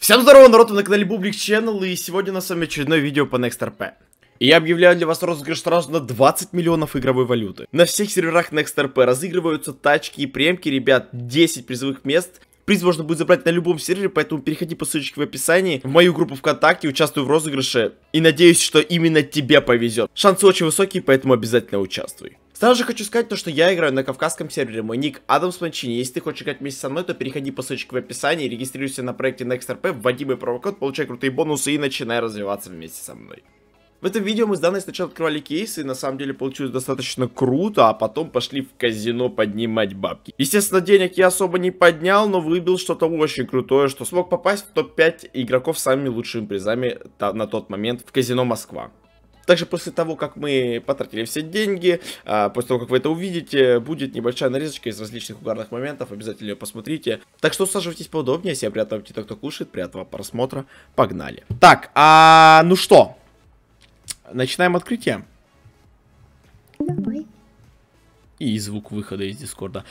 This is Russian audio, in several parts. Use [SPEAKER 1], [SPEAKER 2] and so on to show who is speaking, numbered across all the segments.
[SPEAKER 1] Всем здорово, народ, вы на канале Бублик Channel, и сегодня у нас с вами очередное видео по NextRP. И я объявляю для вас розыгрыш сразу на 20 миллионов игровой валюты. На всех серверах NextRP разыгрываются тачки и премки, ребят, 10 призовых мест. Приз можно будет забрать на любом сервере, поэтому переходи по ссылочке в описании в мою группу ВКонтакте, участвуй в розыгрыше и надеюсь, что именно тебе повезет. Шансы очень высокие, поэтому обязательно участвуй. Сразу же хочу сказать, что я играю на кавказском сервере, мой ник Адамс Манчини. Если ты хочешь играть вместе со мной, то переходи по ссылочке в описании, регистрируйся на проекте NextRP, вводи мой промокод, получай крутые бонусы и начинай развиваться вместе со мной. В этом видео мы с Даной сначала открывали кейсы, и на самом деле получилось достаточно круто, а потом пошли в казино поднимать бабки. Естественно, денег я особо не поднял, но выбил что-то очень крутое, что смог попасть в топ-5 игроков с самыми лучшими призами на тот момент в казино Москва. Также после того, как мы потратили все деньги, после того, как вы это увидите, будет небольшая нарезочка из различных угарных моментов, обязательно ее посмотрите. Так что усаживайтесь поудобнее, всем приятного аппетита, кто кушает, приятного просмотра, погнали. Так, ну что, начинаем открытие.
[SPEAKER 2] Давай.
[SPEAKER 1] И звук выхода из Дискорда.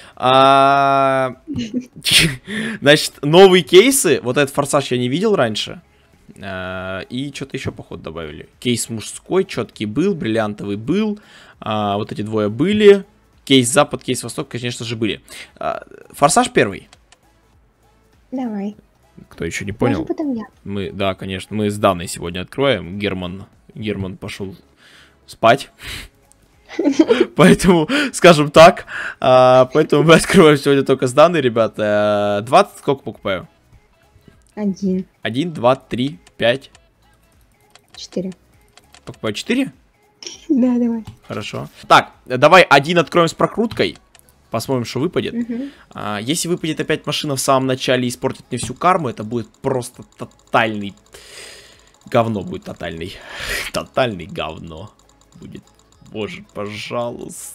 [SPEAKER 1] Значит, новые кейсы, вот этот форсаж я не видел раньше. И что-то еще, походу, добавили. Кейс мужской, четкий был, бриллиантовый был. Вот эти двое были. Кейс запад, кейс восток, конечно же, были. Форсаж первый.
[SPEAKER 2] Давай.
[SPEAKER 1] Кто еще не понял?
[SPEAKER 2] Потом я.
[SPEAKER 1] Да, конечно, мы с Даной сегодня откроем. Герман пошел спать. Поэтому, скажем так, поэтому мы открываем сегодня только с Даной, ребята. 20 сколько покупаю?
[SPEAKER 2] 1.
[SPEAKER 1] 1, 2, 3, 5.
[SPEAKER 2] 4.
[SPEAKER 1] Покупаю 4?
[SPEAKER 2] Да, давай.
[SPEAKER 1] Хорошо. Так, давай один откроем с прокруткой. Посмотрим, что выпадет. Если выпадет опять машина в самом начале и испортит мне всю карму, это будет просто тотальный... Говно будет тотальный. Тотальный говно будет. Боже, пожалуйста.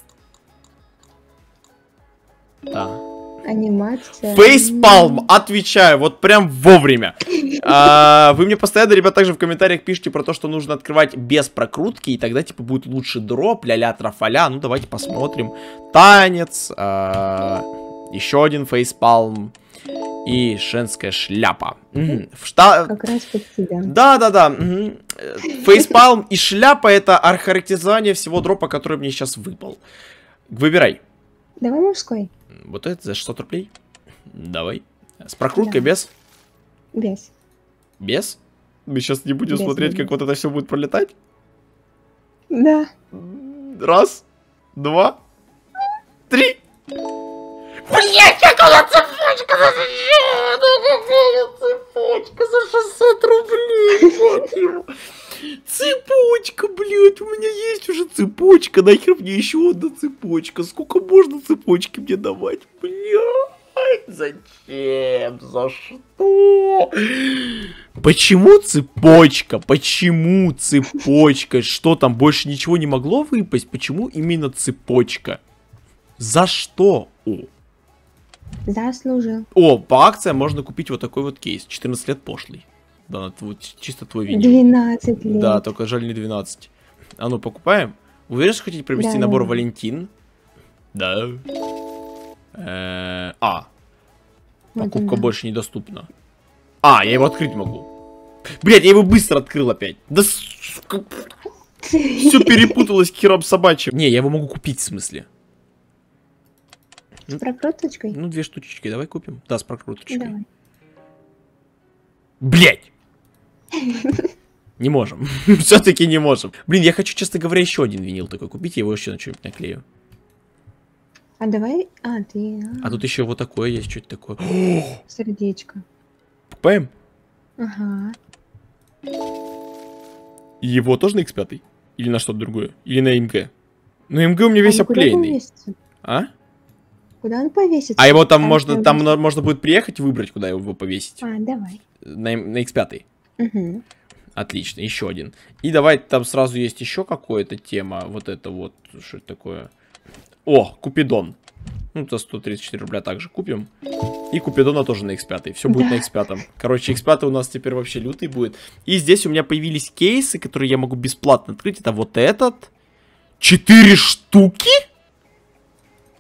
[SPEAKER 1] Да.
[SPEAKER 2] Анимация.
[SPEAKER 1] Фейспалм, отвечаю, вот прям вовремя. Вы мне постоянно, ребят, также в комментариях пишите про то, что нужно открывать без прокрутки, и тогда, типа, будет лучше дроп, ля-ля, трафаля. Ну, давайте посмотрим. Танец, еще один фейспалм и женская шляпа.
[SPEAKER 2] Как раз под тебя.
[SPEAKER 1] Да. Фейспалм и шляпа — это охарактеризование всего дропа, который мне сейчас выпал. Выбирай.
[SPEAKER 2] Давай мужской.
[SPEAKER 1] Вот это за 600 рублей. Давай. С прокруткой, да. Без?
[SPEAKER 2] Без.
[SPEAKER 1] Без? Мы сейчас не будем смотреть, как вот это все будет пролетать?
[SPEAKER 2] Да.
[SPEAKER 1] Раз, два, три. Блять, какая цепочка! Цепочка за 600 рублей! Цепочка, блядь, у меня есть уже цепочка. Нахер мне еще одна цепочка? Сколько можно цепочки мне давать? Блядь, зачем? За что? Почему цепочка? Почему цепочка? Что там, больше ничего не могло выпасть? Почему именно цепочка? За что?
[SPEAKER 2] Заслужил.
[SPEAKER 1] По акциям можно купить вот такой вот кейс. 14 лет пошлый. Да, вот чисто твой видео.
[SPEAKER 2] 12 лет.
[SPEAKER 1] Да, только жаль не 12. А ну, покупаем. Уверен, что хотите провести набор Валентин? Да. Покупка больше недоступна. Я его открыть могу. Блядь, я его быстро открыл опять. Да сука. Все перепуталось к херам собачьим. Не, я его могу купить, в смысле.
[SPEAKER 2] С прокруточкой?
[SPEAKER 1] Ну, 2 штучки, давай купим. Да, с прокруточкой.
[SPEAKER 2] Давай.
[SPEAKER 1] Блять! Не можем. Все-таки не можем. Блин, я хочу, честно говоря, еще один винил такой купить. Я его еще на что-нибудь наклею.
[SPEAKER 2] А давай...
[SPEAKER 1] А тут еще вот такое есть, что-то такое.
[SPEAKER 2] Сердечко.
[SPEAKER 1] Покупаем?
[SPEAKER 2] Ага.
[SPEAKER 1] Его тоже на X5? Или на что-то другое? Или на МГ? На МГ у меня весь обклеенный. А?
[SPEAKER 2] Куда он повесится?
[SPEAKER 1] А его там можно будет приехать и выбрать, куда его повесить.
[SPEAKER 2] Давай.
[SPEAKER 1] На X5.
[SPEAKER 2] Угу.
[SPEAKER 1] Отлично, еще один. И давай, там сразу есть еще какая-то тема. Вот это вот, что это такое? Купидон. Ну, за 134 рубля также купим. И Купидона тоже на X5. Все будет на X5. Короче, X5 у нас теперь вообще лютый будет. И здесь у меня появились кейсы, которые я могу бесплатно открыть. Это вот этот. 4 штуки?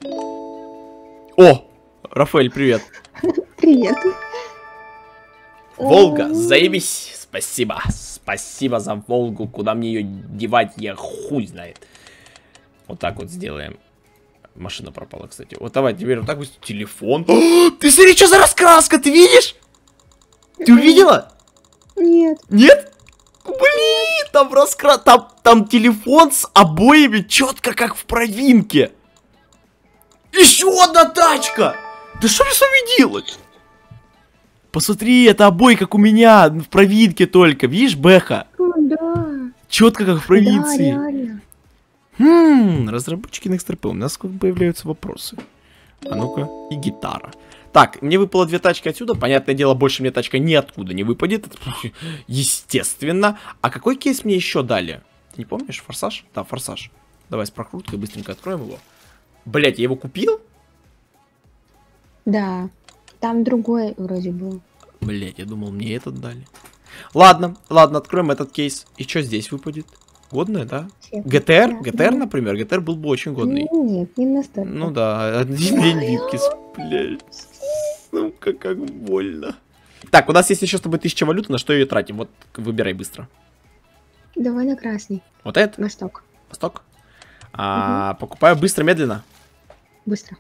[SPEAKER 1] Рафаэль, привет.
[SPEAKER 2] Привет.
[SPEAKER 1] Волга, заебись. Спасибо. Спасибо за Волгу. Куда мне ее девать, я хуй знает. Вот так вот сделаем. Машина пропала, кстати. Вот давай, теперь вот так вот. Телефон. О, ты смотри, что за раскраска, ты видишь? Ты увидела?
[SPEAKER 2] Нет.
[SPEAKER 1] Нет? Блин, там там телефон с обоями четко как в провинке. Еще одна тачка! Да что мне с вами делать? Посмотри, это обои как у меня в провинке только. Видишь, Бэха?
[SPEAKER 2] Да.
[SPEAKER 1] Четко как в
[SPEAKER 2] Да,
[SPEAKER 1] провинции.
[SPEAKER 2] реально.
[SPEAKER 1] Разработчики NextRP, у нас как бы появляются вопросы. А ну-ка, и гитара. Так, мне выпало 2 тачки отсюда. Понятное дело, больше мне тачка ниоткуда не выпадет. Естественно. А какой кейс мне еще дали? Ты не помнишь? Форсаж? Да, форсаж. Давай с прокруткой быстренько откроем его. Блять, я его купил?
[SPEAKER 2] Да. Там другой вроде был.
[SPEAKER 1] Блять, я думал, мне этот дали. Ладно, ладно, откроем этот кейс. И что здесь выпадет? Годное, да? ГТР? ГТР, например? ГТР был бы очень годный.
[SPEAKER 2] Нет, не настолько.
[SPEAKER 1] Ну да, один день Виткис, блядь. Ну-ка, как больно. Так, у нас есть еще с тобой 1000 валют, на что ее тратим? Вот, выбирай быстро.
[SPEAKER 2] Давай на красный.
[SPEAKER 1] Вот это?
[SPEAKER 2] Восток.
[SPEAKER 1] Восток? Покупаю быстро, медленно.
[SPEAKER 2] Быстро.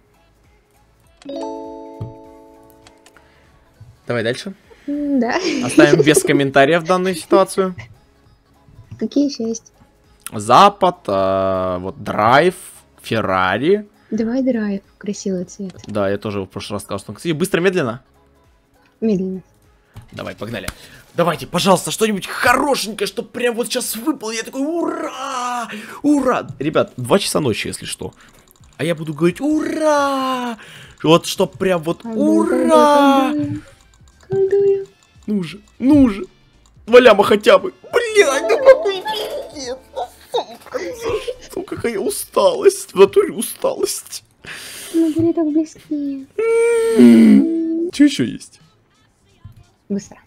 [SPEAKER 1] Давай дальше.
[SPEAKER 2] Да.
[SPEAKER 1] Оставим без комментариев данную ситуацию.
[SPEAKER 2] Какие еще есть?
[SPEAKER 1] Запад, вот драйв, Феррари.
[SPEAKER 2] Давай драйв. Красивый цвет.
[SPEAKER 1] Да, я тоже в прошлый раз сказал, что он красивый. Быстро, медленно.
[SPEAKER 2] Медленно.
[SPEAKER 1] Давай, погнали. Давайте, пожалуйста, что-нибудь хорошенькое, что прям вот сейчас выпало. Я такой, ура! Ура! Ребят, 2 часа ночи, если что. А я буду говорить, ура! Вот что прям вот, ура!
[SPEAKER 2] Колдую.
[SPEAKER 1] Ну же, ну же. 2 ляма хотя бы. Блядь, ну какой пиздец. Сука, какая усталость. В натуре усталость.
[SPEAKER 2] Мы были так близки.
[SPEAKER 1] Что еще есть?
[SPEAKER 2] Быстро.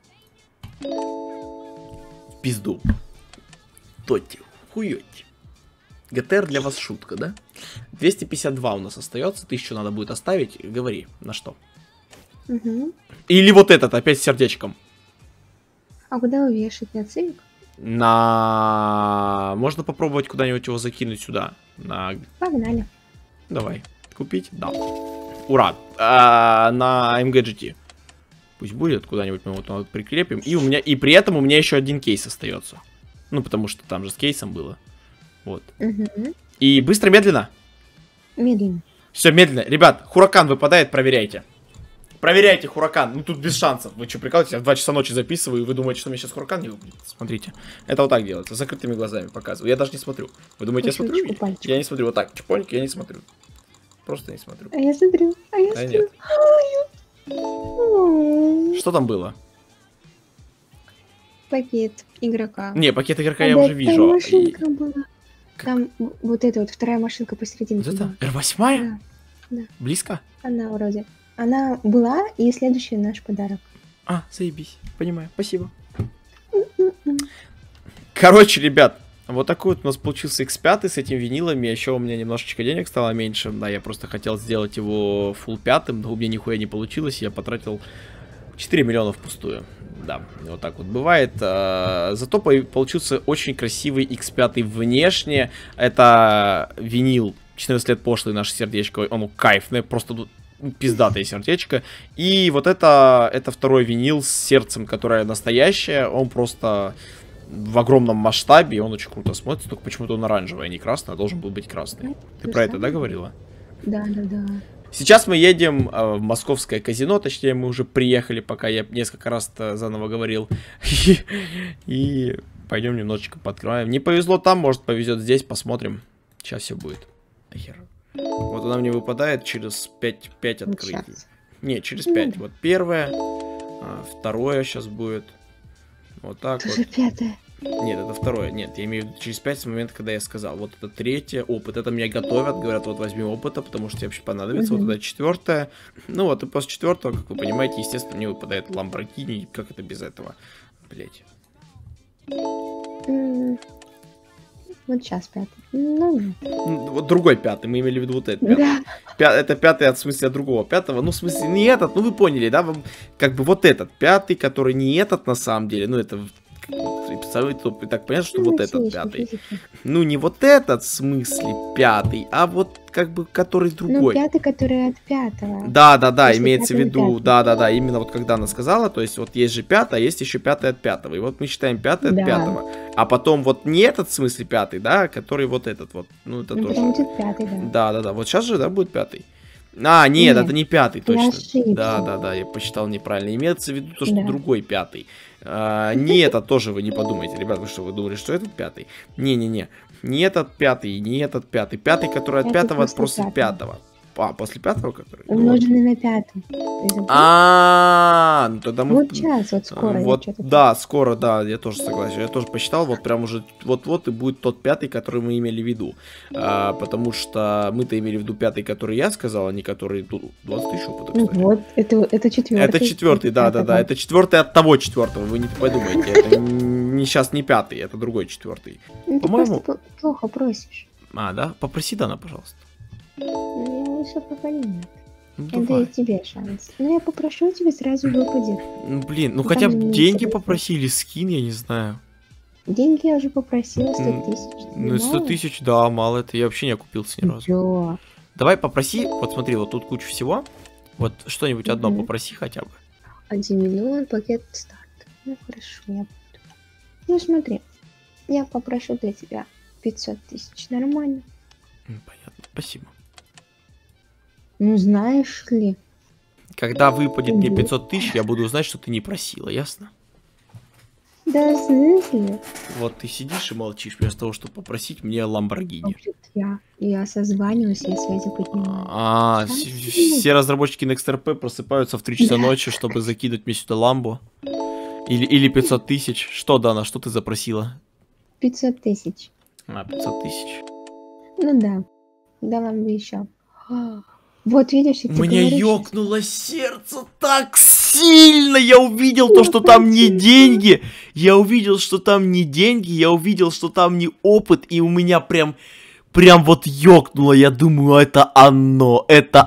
[SPEAKER 1] Пизду. Тоти, хуёте. ГТР для вас шутка, да? 252 у нас остается, 1000 надо будет оставить. Говори, на что?
[SPEAKER 2] Угу.
[SPEAKER 1] Или вот этот, опять с сердечком.
[SPEAKER 2] А куда увешать? На цивик?
[SPEAKER 1] Можно попробовать куда-нибудь его закинуть сюда.
[SPEAKER 2] Погнали.
[SPEAKER 1] Давай. Купить? Да. Ура. На MGGT. Пусть будет, куда-нибудь мы вот прикрепим. И при этом у меня еще один кейс остается. Ну, потому что там же с кейсом было. Вот.
[SPEAKER 2] Угу.
[SPEAKER 1] И быстро, медленно.
[SPEAKER 2] Медленно.
[SPEAKER 1] Все, медленно. Ребят, Хуракан выпадает, проверяйте. Проверяйте, Хуракан. Ну, тут без шансов. Вы что, прикалываетесь? Я в 2 часа ночи записываю, и вы думаете, что мне сейчас Хуракан не выпадет? Смотрите. Это вот так делается. С закрытыми глазами показываю. Я даже не смотрю. Вы думаете, я смотрю? Я не смотрю. Вот так. Чпоньки, я не смотрю. Просто не смотрю.
[SPEAKER 2] А я смотрю. А я смотрю.
[SPEAKER 1] Нет. Что там было?
[SPEAKER 2] Пакет игрока.
[SPEAKER 1] Не, пакет игрока
[SPEAKER 2] А
[SPEAKER 1] я
[SPEAKER 2] да,
[SPEAKER 1] уже вижу.
[SPEAKER 2] Там машинка была. Там вот эта вот вторая машинка посередине.
[SPEAKER 1] Вот это?
[SPEAKER 2] была.
[SPEAKER 1] R8?
[SPEAKER 2] Да, да.
[SPEAKER 1] Близко?
[SPEAKER 2] Она вроде. Она была, и следующий наш подарок.
[SPEAKER 1] А, заебись. Понимаю. Спасибо. Короче, ребят, вот такой вот у нас получился X5 с этим винилами. Еще у меня немножечко денег стало меньше. Да, я просто хотел сделать его full 5, но у меня нихуя не получилось. Я потратил 4 миллиона впустую. Да, вот так вот бывает. Зато получился очень красивый X5 внешне. Это винил 14 лет пошлый, наше сердечко. Он кайфный, просто пиздатое сердечко. И вот это второй винил с сердцем, которое настоящее. Он просто в огромном масштабе, и он очень круто смотрится. Только почему-то он оранжевый, а не красный, а должен был быть красный. Ты про это, да, говорила?
[SPEAKER 2] Да, да, да.
[SPEAKER 1] Сейчас мы едем в московское казино, точнее мы уже приехали, пока я несколько раз заново говорил. И пойдем немножечко подкроем. Не повезло там, может повезет здесь, посмотрим. Сейчас все будет. Нахер. Вот она мне выпадает через 5 открытий.
[SPEAKER 2] Сейчас.
[SPEAKER 1] Не, через 5. Вот первое, второе сейчас будет. Вот так вот.
[SPEAKER 2] Тоже пятое.
[SPEAKER 1] Нет, это второе. Нет, я имею в виду через 5 с момента, когда я сказал. Вот это третье, опыт. Это меня готовят, говорят, вот возьми опыта, потому что тебе вообще понадобится. Вот это четвертое. Ну вот, и после четвертого, как вы понимаете, естественно, мне выпадает Lamborghini. Как это без этого? Блять.
[SPEAKER 2] Вот сейчас 5. Ну, нет.
[SPEAKER 1] Вот другой 5, мы имели в виду вот этот 5.
[SPEAKER 2] Да.
[SPEAKER 1] Это 5 в смысле от другого 5. Ну, в смысле, не этот, ну вы поняли, да? Как бы вот этот 5, который не этот на самом деле. Ну, это и так понятно, что вот этот 5. Ну, не вот этот в смысле 5, а вот как бы который другой.
[SPEAKER 2] Ну, 5, который от 5.
[SPEAKER 1] Да, имеется в виду, да, именно вот когда она сказала, то есть вот есть же 5, а есть еще 5 от 5. И вот мы считаем 5 от 5. А потом вот не этот в смысле 5, да, который вот этот вот. Ну, это тоже.
[SPEAKER 2] Потом будет 5, да.
[SPEAKER 1] Да. Вот сейчас же, да, будет 5. А, нет, это не 5, точно. Да, я посчитал неправильно. Имеется в виду то, что другой 5. Не этот тоже вы не подумайте, ребят, вы думали, что этот 5? Не. Не этот 5, не этот 5. 5, который от 5 от после 5. А, после 5 который?
[SPEAKER 2] Умноженный на 5.
[SPEAKER 1] Ну тогда мы...
[SPEAKER 2] Вот сейчас, вот скоро.
[SPEAKER 1] Вот, да, скоро, да, я тоже согласен. Я тоже посчитал, вот прям уже вот и будет тот 5, который мы имели в виду. Потому что мы-то имели в виду 5, который я сказал, а не который тут 20 тысяч опыта, кстати.
[SPEAKER 2] Вот, это 4.
[SPEAKER 1] Это 4, да. Это 4 от того 4, вы не подумайте. Это не сейчас не 5, это другой 4.
[SPEAKER 2] По-моему... Ты плохо просишь.
[SPEAKER 1] А, да? Попроси Дана, пожалуйста.
[SPEAKER 2] Ну, все пока нет.
[SPEAKER 1] Ну,
[SPEAKER 2] я даю тебе шанс. Ну, я попрошу, тебе сразу выпадет.
[SPEAKER 1] Ну, блин, ну хотя бы деньги попросили, скин, я не знаю.
[SPEAKER 2] Деньги я уже попросила, 100 тысяч.
[SPEAKER 1] Ну, 100 тысяч, да, мало, это я вообще не окупился ни разу.
[SPEAKER 2] Чё?
[SPEAKER 1] Давай попроси, вот смотри, вот тут куча всего. Вот что-нибудь одно попроси хотя бы.
[SPEAKER 2] 1 миллион, пакет старт. Ну, хорошо, я буду. Ну, смотри, я попрошу для тебя 500 тысяч, нормально?
[SPEAKER 1] Понятно, спасибо.
[SPEAKER 2] Ну, знаешь ли.
[SPEAKER 1] Когда выпадет мне 500 тысяч, я буду знать, что ты не просила, ясно?
[SPEAKER 2] Да, в смысле?
[SPEAKER 1] Вот ты сидишь и молчишь, вместо того, чтобы попросить мне Ламборгини.
[SPEAKER 2] Я созваниваюсь, я связи поднимаю.
[SPEAKER 1] Все разработчики NextRP просыпаются в 3 часа ночи, чтобы закидывать мне сюда ламбу. Или 500 тысяч. Что, Дана, что ты запросила?
[SPEAKER 2] 500 тысяч.
[SPEAKER 1] 500 тысяч.
[SPEAKER 2] Ну да. Дала бы еще. Вот видишь, я тебе
[SPEAKER 1] Мне
[SPEAKER 2] говорю,
[SPEAKER 1] ёкнуло сердце так сильно. Я увидел то, что там не деньги. Я увидел, что там не деньги. Я увидел, что там не опыт. И у меня прям вот ёкнуло. Я думаю, это оно. Это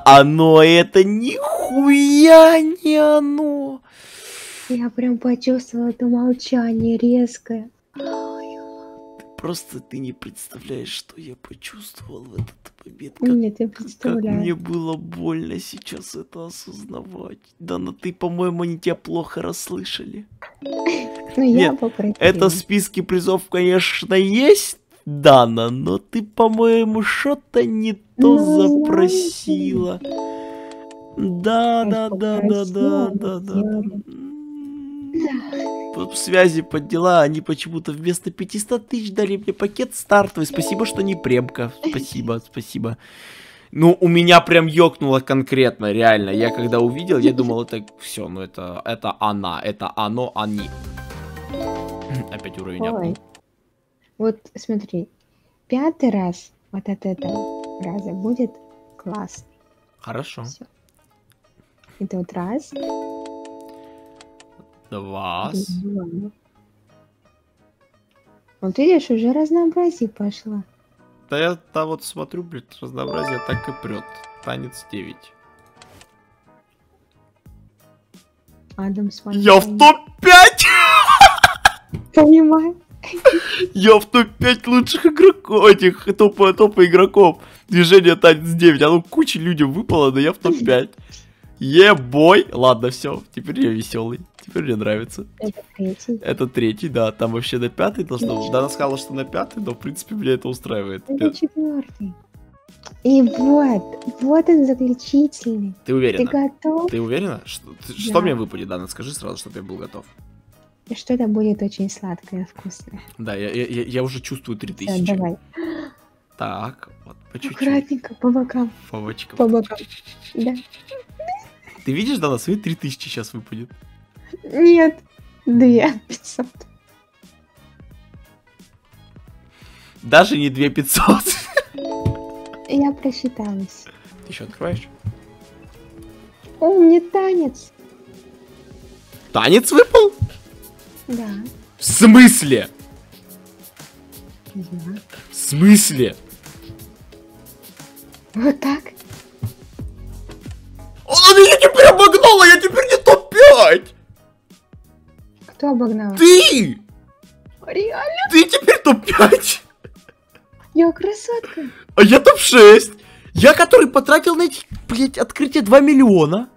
[SPEAKER 1] нихуя не оно.
[SPEAKER 2] Я прям почувствовала это молчание резкое.
[SPEAKER 1] Просто ты не представляешь, что я почувствовал в этот момент.
[SPEAKER 2] Нет, я представляю.
[SPEAKER 1] Как мне было больно сейчас это осознавать. Дана, ты, по-моему, они тебя плохо расслышали.
[SPEAKER 2] Ну, я попросила.
[SPEAKER 1] Это в списке призов, конечно, есть, Дана, но ты, по-моему, что-то не то запросила. Да. Связи поддела, они почему-то вместо 500 тысяч дали мне пакет стартовый. Спасибо, что не премка. Спасибо. Ну, у меня прям ёкнуло конкретно, реально. Я когда увидел, я думал, это все, ну это она, это оно, они. Опять уровень апнул.
[SPEAKER 2] Вот смотри, 5-й раз вот от этого раза будет классно.
[SPEAKER 1] Хорошо.
[SPEAKER 2] Всё. Это вот раз.
[SPEAKER 1] 2.
[SPEAKER 2] Вот видишь, уже разнообразие пошло.
[SPEAKER 1] Да я вот смотрю, блядь, разнообразие так и прет. Танец 9.
[SPEAKER 2] Адам смотрит.
[SPEAKER 1] Я в топ-5!
[SPEAKER 2] Понимаю.
[SPEAKER 1] Я в топ-5 лучших игроков, этих топа игроков. Движение танец 9. Оно куча людям выпало, но я в топ-5. Ебой! Ладно, все, теперь я веселый. Теперь мне нравится.
[SPEAKER 2] Это 3-й.
[SPEAKER 1] Это 3-й, да. Там вообще на 5-й должно быть. Дана сказала, что на 5-й, но в принципе меня это устраивает.
[SPEAKER 2] Это 4-й. И вот он заключительный.
[SPEAKER 1] Ты уверена?
[SPEAKER 2] Ты готов?
[SPEAKER 1] Ты уверена? Что мне выпадет, Дана? Скажи сразу, чтобы я был готов.
[SPEAKER 2] Что-то будет очень сладкое, вкусное.
[SPEAKER 1] Да, я уже чувствую 3000.
[SPEAKER 2] Да, давай.
[SPEAKER 1] Так, вот, по чуть-чуть.
[SPEAKER 2] Аккуратненько, по бокам.
[SPEAKER 1] По бочкам.
[SPEAKER 2] По бокам. Да.
[SPEAKER 1] Ты видишь, Дана, свои 3000 сейчас выпадет?
[SPEAKER 2] Нет. 2500.
[SPEAKER 1] Даже не 2500.
[SPEAKER 2] Я просчиталась.
[SPEAKER 1] Ты еще открываешь?
[SPEAKER 2] О, мне танец.
[SPEAKER 1] Танец выпал?
[SPEAKER 2] Да.
[SPEAKER 1] В смысле?
[SPEAKER 2] Не знаю.
[SPEAKER 1] В смысле?
[SPEAKER 2] Вот так?
[SPEAKER 1] Она меня теперь обогнала, я теперь не топ-5!
[SPEAKER 2] Кто обогнал?
[SPEAKER 1] Ты!
[SPEAKER 2] Реально?
[SPEAKER 1] Ты теперь топ-5!
[SPEAKER 2] Я красотка.
[SPEAKER 1] А я топ-6! Я, который потратил на эти, блядь, открытие 2 миллиона.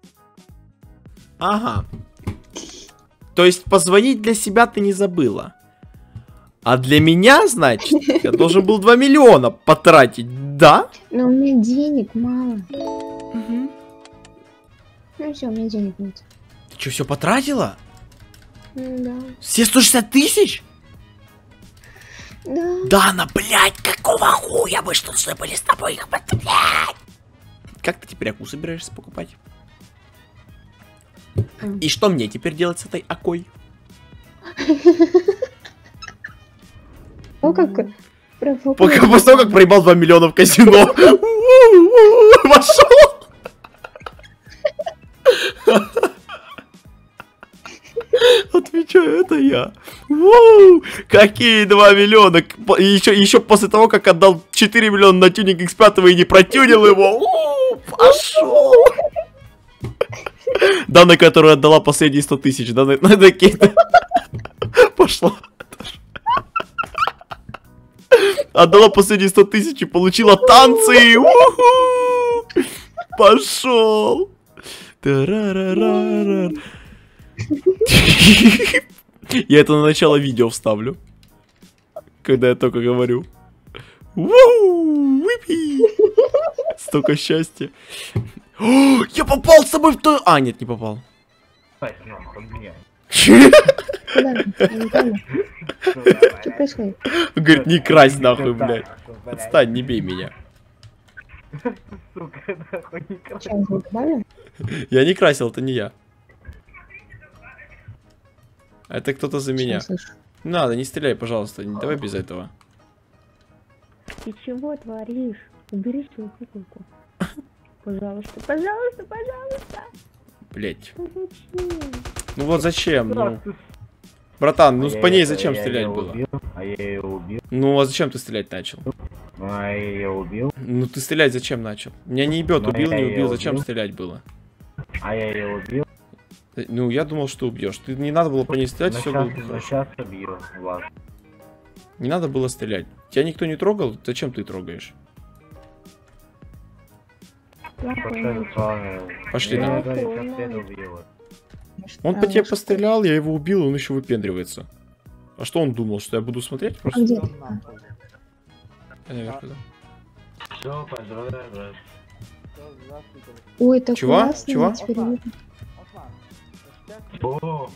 [SPEAKER 1] Ага. То есть позвонить для себя ты не забыла. А для меня, значит, я должен был 2 миллиона потратить, да?
[SPEAKER 2] Но у меня денег мало.
[SPEAKER 1] Угу.
[SPEAKER 2] Ну все, у меня денег нет.
[SPEAKER 1] Ты что, все потратила?
[SPEAKER 2] Да.
[SPEAKER 1] Все 160 тысяч?
[SPEAKER 2] Да.
[SPEAKER 1] Дана, блядь, какого хуя мы что должны были с тобой их потратить? Как ты теперь аку собираешься покупать? И что мне теперь делать с этой акой?
[SPEAKER 2] О, как
[SPEAKER 1] Пока после того, как проебал 2 миллиона в казино. Пошел! Отвечаю, это я. Воу! Какие 2 миллиона! Еще после того, как отдал 4 миллиона на тюнинг X5 и не протюнил его. Пошел! Дана, которая отдала последние 100 тысяч. Дана, пошла. Отдала последние 100 тысяч и получила танцы. Пошел. Я это на начало видео вставлю. Когда я только говорю. Столько счастья. О, я попал с тобой в то... А, нет, не попал.
[SPEAKER 2] Что происходит?
[SPEAKER 1] Говорит, не красть нахуй, блядь. Отстань, не бей меня.
[SPEAKER 2] Сейчас звук добавлю?
[SPEAKER 1] Я не красил, это не я. Это кто-то за меня. Не надо, не стреляй, пожалуйста. Давай без этого.
[SPEAKER 2] Ты чего творишь? Убери свою куколку. Пожалуйста, пожалуйста, пожалуйста.
[SPEAKER 1] Блять.
[SPEAKER 2] Зачем?
[SPEAKER 1] Ну вот зачем? Ну. Братан, ну по ней зачем стрелять было?
[SPEAKER 3] А я ее убил.
[SPEAKER 1] Ну а зачем ты стрелять начал?
[SPEAKER 3] А я ее убил.
[SPEAKER 1] Ну ты стрелять зачем начал? Меня не ебет,
[SPEAKER 3] Ну,
[SPEAKER 1] убил,
[SPEAKER 3] я
[SPEAKER 1] не
[SPEAKER 3] её
[SPEAKER 1] убил, зачем
[SPEAKER 3] убил.
[SPEAKER 1] стрелять было?
[SPEAKER 3] А я ее убил.
[SPEAKER 1] Ну я думал, что убьешь. Ты не надо было по ней стрелять, все было
[SPEAKER 3] Ну
[SPEAKER 1] хорошо.
[SPEAKER 3] сейчас убью вас.
[SPEAKER 1] Не надо было стрелять. Тебя никто не трогал, зачем ты трогаешь?
[SPEAKER 3] Пошли с вами.
[SPEAKER 1] Пошли,
[SPEAKER 3] Я
[SPEAKER 1] давай.
[SPEAKER 3] говорю, как следует убил.
[SPEAKER 1] Он по тебе пострелял, я его убил, он еще выпендривается. А что он думал, что я буду смотреть
[SPEAKER 2] А
[SPEAKER 1] просто?
[SPEAKER 2] где ты?
[SPEAKER 1] Я наверх иду.
[SPEAKER 3] Все, поздравляю, брат.
[SPEAKER 2] Ой, так
[SPEAKER 1] Чего?
[SPEAKER 2] классно.
[SPEAKER 1] Чего?
[SPEAKER 2] Теперь видно.
[SPEAKER 3] О,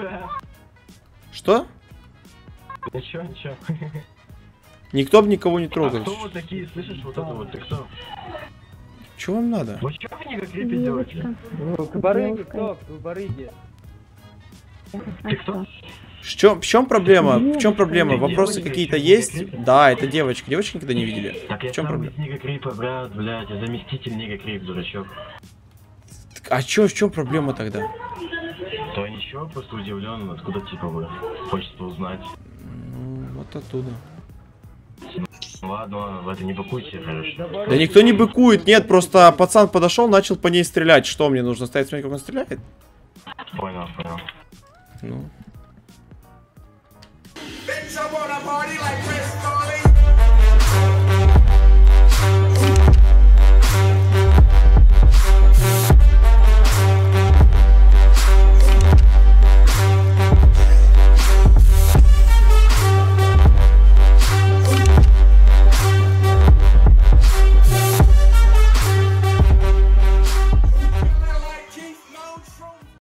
[SPEAKER 1] Что?
[SPEAKER 3] ничего, ничего.
[SPEAKER 1] Никто бы никого не
[SPEAKER 3] А
[SPEAKER 1] трогал.
[SPEAKER 3] кто вы такие, слышишь, вот это вот, ты кто?
[SPEAKER 1] Чего вам надо?
[SPEAKER 3] Вы что вы никак крипи делаете?
[SPEAKER 2] Девочка.
[SPEAKER 4] Барыги, кто? Вы барыги.
[SPEAKER 3] Ты кто?
[SPEAKER 1] В чем проблема? В чем проблема? Вопросы какие-то есть? Да, это девочка. Девочки никогда не видели.
[SPEAKER 3] Так
[SPEAKER 1] В
[SPEAKER 3] я
[SPEAKER 1] чем
[SPEAKER 3] сам
[SPEAKER 1] проблема?
[SPEAKER 3] из Нига Крипа, брат, блядь, я заместитель Нига Крип, дурачок.
[SPEAKER 1] А чё, в чем проблема тогда?
[SPEAKER 3] То ничего, просто удивлен, откуда типа вы. Хочется узнать.
[SPEAKER 1] Ну, вот оттуда.
[SPEAKER 3] Ладно, ладно, вы это не быкуйте, хорошо.
[SPEAKER 1] Да никто не быкует, нет, просто пацан подошел, начал по ней стрелять. Что мне нужно стоять смотреть, как он стреляет?
[SPEAKER 3] Понял, понял.
[SPEAKER 1] Ну.
[SPEAKER 5] Bitch, I wanna party like Chris